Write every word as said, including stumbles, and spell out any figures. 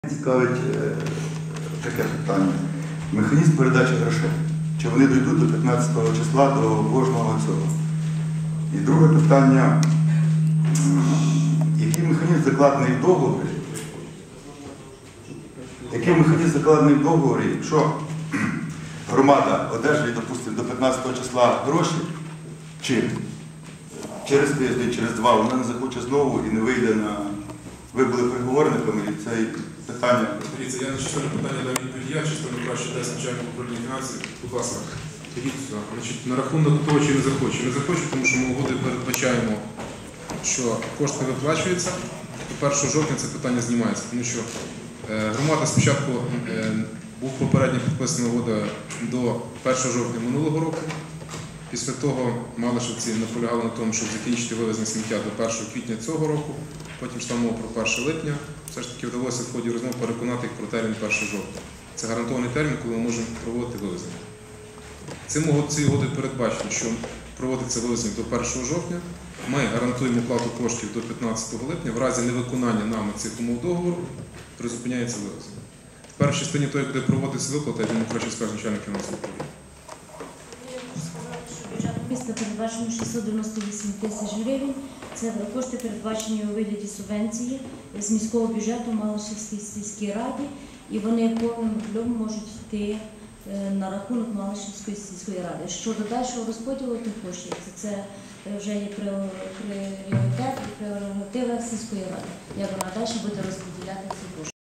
Цікавить е, таке питання. Механізм передачі грошей. Чи вони дійдуть до п'ятнадцятого числа до кожного цього? І друге питання, який механізм закладений в договорі? Який механізм закладений в договорі, якщо громада одержує, допустимо, до п'ятнадцятого числа гроші, чи через тиждень, через два, вона не захоче знову і не вийде на... Ви були переговорниками, і це питання... Дивіться, я на частину питання дам відповідь, я частину краще дасть начальник управління фінансів. Будь ласка, підіть сюди. Значить, на рахунок того, чи не захоче. Не захоче, тому що ми угоди передбачаємо, що кошти виплачуються, до першого жовтня це питання знімається. Тому що е, громада спочатку е, був попередньо підписана угода до першого жовтня минулого року. Після того Малишівці наполягали на тому, щоб закінчити вивезення сміття до першого квітня цього року, потім йшла мова про перше липня. Все ж таки вдалося в ході розмов переконати їх про термін першого жовтня. Це гарантований термін, коли ми можемо проводити вивезення. Цією угодою передбачено, що проводиться вивезення до першого жовтня. Ми гарантуємо плату коштів до п'ятнадцятого липня. В разі невиконання нами цих умов договору призупиняється вивезення. Тепер в частині того, як буде проводитися виплата, я думаю, краще скаже начальник фінансового управління. Міста передбачено шістсот дев'яносто вісім тисяч гривень. Це кошти передбачені у вигляді субвенції з міського бюджету Малишівській сільській раді, і вони повним ключом можуть йти на рахунок Малишівської сільської ради. Щодо дальшого розподілу тих коштів, це вже є пріоритет і прерогатива сільської ради, як вона далі буде розподіляти ці кошти.